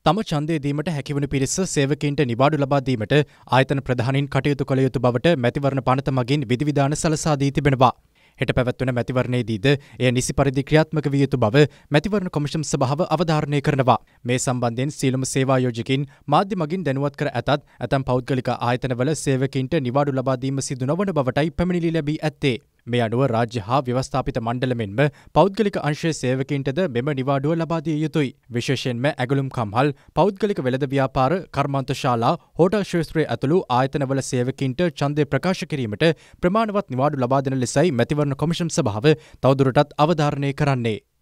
තම ඡන්දය දීමට හැකිවන පිරිස සේවකීන්ට නිවාඩු ලබා දීමට ආයතන ප්‍රධානීන් කටයුතු කළ යුතු බවට මැතිවරණ පනත මගින් විධිවිධාන සලසා දී තිබෙනවා. හෙට පැවැත්වන මැතිවරණයේදීද එය නිසි පරිදි ක්‍රියාත්මක විය යුතු බව මැතිවරණ කොමිෂන් සභාව අවධාරණය කරනවා. මේ සම්බන්ධයෙන් සියලුම සේවායෝජකින් මාධ්‍ය මගින් දැනුවත් කර ඇතත් ඇතැම් පෞද්ගලික ආයතනවල සේවකීන්ට නිවාඩු ලබා දීම සිදු නොවන බවටයි පැමිණිලි ලැබී ඇත්තේ. මේ අනුව රාජ්‍ය හා ව්‍යවස්ථාපිත මණ්ඩල මෙන්ම පෞද්ගලික අංශයේ සේවකීන්ටද මෙම නිවාඩුව ලබා දිය යුතුයි. විශේෂයෙන්ම ඇගලුම් කම්හල්, පෞද්ගලික වෙළඳ ව්‍යාපාර, කර්මාන්තශාලා, හෝටල් ක්ෂේත්‍රයේ ඇතුළු ආයතනවල සේවකීන්ට ඡන්දය ප්‍රකාශ කිරීමට ප්‍රමාණවත් නිවාඩු ලබා දෙන ලෙසයි මැතිවරණ කොමිෂන් සභාව තවදුරටත් අවධාරණය කරන්නේ.